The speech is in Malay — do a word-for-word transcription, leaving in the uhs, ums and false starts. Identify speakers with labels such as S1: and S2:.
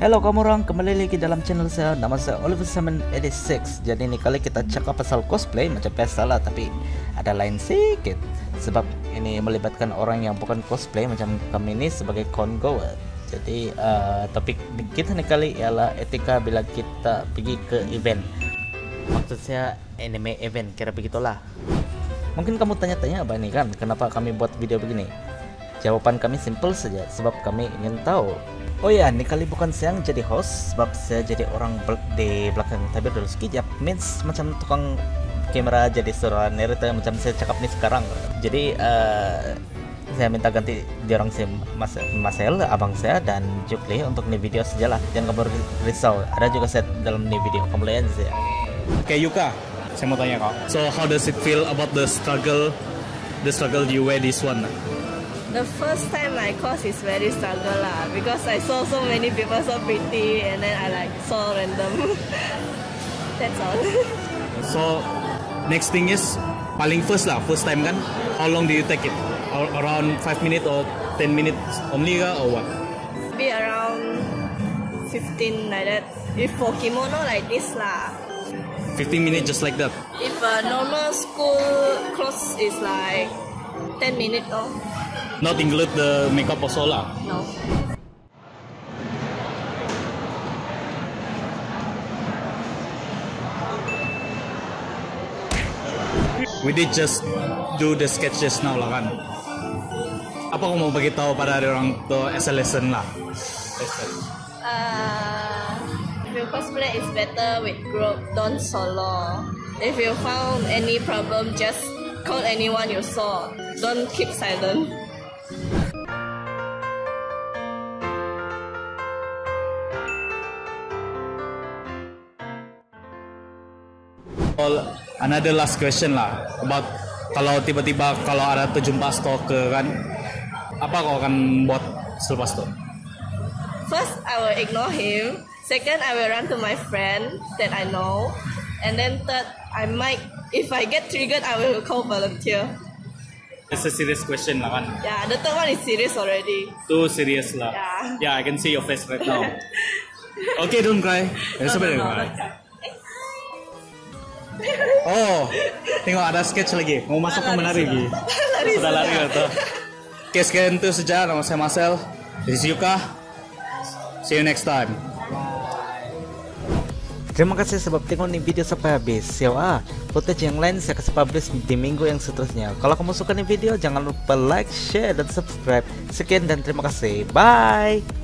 S1: Halo kamu orang, kembali lagi dalam channel saya. Nama saya Oliver Simon eighty-six. Jadi ini kali kita cakap pasal cosplay macam biasa lah, tapi ada lain sedikit. Sebab ini melibatkan orang yang bukan cosplay macam kami ini sebagai con-goer. Jadi uh, topik kita nih kali ialah etika bila kita pergi ke event. Maksud saya anime event, kira begitulah. Mungkin kamu tanya-tanya apa nih kan, kenapa kami buat video begini? Jawaban kami simple saja, sebab kami ingin tahu. Oh ya, ini kali bukan saya yang jadi host, sebab saya jadi orang di belakang tabir dulu sekejap. Means macam tukang kamera jadi seorang narrator macam saya cakap nih sekarang. Jadi uh, saya minta ganti diorang si Mas Marcel, abang saya, dan Jukli untuk nih video sajalah. Jangan kamu risau, ada juga saya dalam nih video. Kamu lihat saja.
S2: Oke, Yuka, saya mau tanya kau. So how does it feel about the struggle, the struggle you wear this one?
S3: The first time I cos is very struggle lah, because I saw so many people so pretty and then I like so random. That's all.
S2: So next thing is paling first lah, first time kan? How long do you take it? Around five minutes or ten minutes only ka or what?
S3: Be around fifteen like that. If for kimono like this lah.
S2: fifteen minutes just like that.
S3: If a normal school clothes is like ten minutes though.
S2: Not include the makeup also lah.
S3: No.
S2: We did just do the sketches now lah kan. Apa kau mau bagi tahu pada orang tu as a lesson lah?
S3: Uh, if you cosplay is better with group, don't solo. If you found any problem, just call anyone you saw. Don't keep silent.
S2: Another last question lah about kalau tiba-tiba kalau ada terjumpa stalker kan, apa kau akan buat selepas itu?
S3: First, I will ignore him. Second, I will run to my friend that I know. And then third, I might, if I get triggered, I will call volunteer.
S2: It's a serious question lah kan?
S3: Yeah, the third one is serious already.
S2: Too serious lah.
S3: Yeah.
S2: Yeah, I can see your face right now. Okay, don't cry.
S3: No, no, no, no.
S2: Oh, tengok ada sketch lagi. Mau masuk ke menari lagi. Sudah lari atau? Oke, sekian itu saja. Nama saya Marcel. This is Yuka. See you next time.
S1: Terima kasih sebab tengok nih video sampai habis. Ya, ah, footage yang lain saya kasih publish di minggu yang seterusnya. Kalau kamu suka nih video, jangan lupa like, share, dan subscribe. Sekian dan terima kasih. Bye.